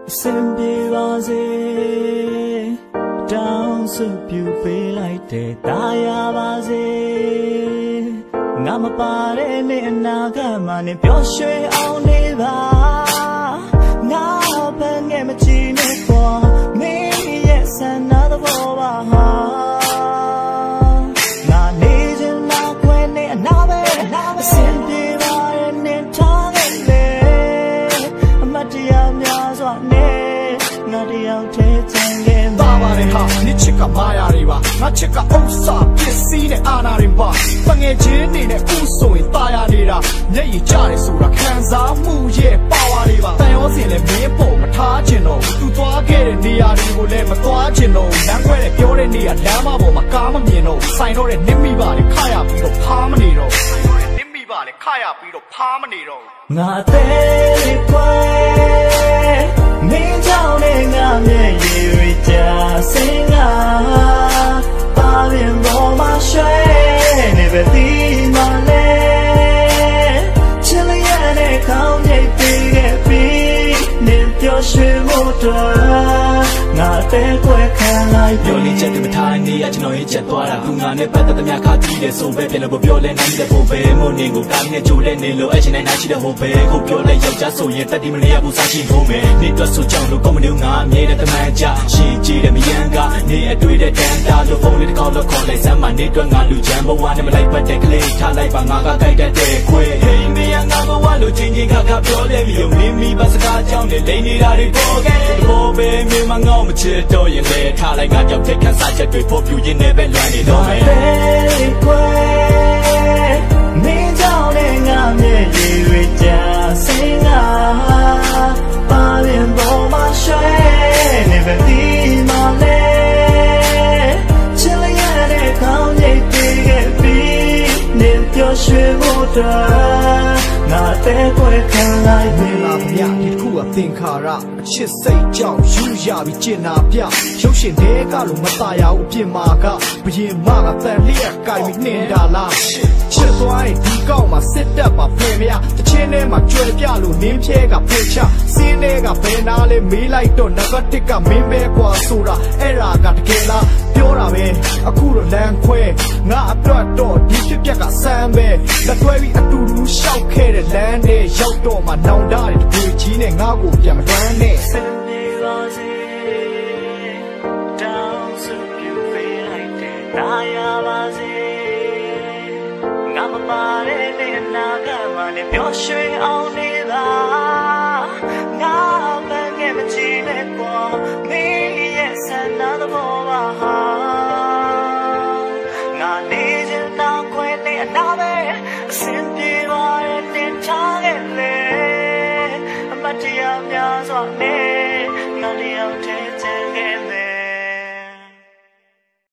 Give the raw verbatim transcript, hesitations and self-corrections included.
Simple was it down so beautiful like the Daya was it Nama pare ne naga mane pyoshe au neva Na penge machi ne kwa me yes another boba Na neje na kwene na be simple was ne tangale amatiya mya swa ne na diyaw the changin Tabare ha ni chika maya ri ba na chika ousa pisi ne ana ri ba pange chin ni ne u so yin taya nida nyai yi ja de so ra khan sa mu ye power ri ba tan yaw sin le min po ma tha chin do tu twa ke de ne ya ri ko le ma twa chin do lan kwai de pyo de ne ya lan ma bo ma ka ma myin do sain do de nit mi ba le kha ya pi do pha ma ni do nit mi ba le kha ya pi do pha ma ni do nga te li kwai min chao ne nga mye yi ri ja sing nga pa bin bo ma shwe ne be ti ma le chil ya ne kaung nyai pi ke pi ne pyo shwe mo twa nga te kwai khan lai ပြောနေချက်တွေမထားနေရကျွန်တော်ရဲ့ချက်သွားတာသူငါနဲ့ပတ်သက်တဲ့များခါတီးတယ်ဆိုပဲပြန်လို့ပြောလဲနိုင်တဲ့ဖို့ပဲမို့နေကိုတိုင်းနဲ့ကြိုးတဲ့နေလို့အချင်းတိုင်းနိုင်ရှိတဲ့ဟိုပဲကိုပြောလဲယောက်ျားဆိုရင်တက်တီမနေရဘူးစားရှိဖို့မယ်နေတွက်ဆိုကြောင်လို့ကောမလို့ငါအမြဲတမ်းတမန်ကြရှည်ကြည့်တယ်မယန်းကနေအတွေ့တဲ့တန်တာလို့ဖုန်းလေးတစ်ခေါက်တော့ခေါ်လိုက်စမ်းမနေတွက်ငါလူချမ်းဘဝနဲ့မလိုက်ပတ်တဲ့ကလေးထားလိုက်ပါငါကကြိုက်တတ်တဲ့ခွေဟိမင်းရငါဘဝလို့ချင်းချင်းခါခါပြောလဲပြီးလို့မင်းမိပါစကားကြောင်းနဲ့လိန်နေတာတွေပေါ်ခဲ့ဘောပဲမင်းမငေါ့မချစ်တော့ရင်လဲထားလိုက်ငါကြောက်တဲ့ခန်းစားချက်တွေဖို့ပြူရင်းနဲ့ပဲလွမ်းနေတော့မယ်ခွေမင်းကြောင့်လည်းငါမျက်ရည်တွေကြာစင်ငါပါရင်ပေါ်မှာရွှဲနေပဲဒီမှာလဲချစ်လိုက်ရတဲ့ခေါင်းရိပ်တွေခဲ့ပြီးနေပျော်ရွှင်ဖို့တော့ငါတဲ့ခွေခံလိုက်ပြီလာဗျာဒီတစ်ခုကသင်္ခါရအချစ်စိတ်ကြောင့်ယူရပြီးကျင်နာပြရုပ်ရှင်တွေကလို့မตายရဘူးအပြင်မှာကဘရင်မကတန်လျက်ကိုင်ပြီးနှင်တာလားချစ်သွားရင်ဒီကောက်မှာစစ်တပ်မှာဖယ်မရတချင်းထဲမှာကြွယ်ပြလို့နင်းဖြဲကဖိတ်ချစင်းတွေကဘယ်နာလဲမေးလိုက်တော့နံပါတ်တစ်ကမင်းပဲကွာဆိုတာအဲ့ဒါကတကယ်လားပြောတာပဲအခုတော့လမ်းခွဲငါအတွက်တော့ဒီဖြစ်ပျက်ကဆန်းပဲလက်တွဲပြီးအတူတူရှောက်ခဲ့တဲ့လမ်းတွေရောက်တော့မှနောင်တတဲ့တပွေကြီးနဲ့ငါ့ကိုပြန်မတွန်းနဲ့ Simply was it down so beautiful like that Daya was it ngā ma pare ne naga mane pyo shwe au neva ngā penge ma chi ne kwa me yes another boy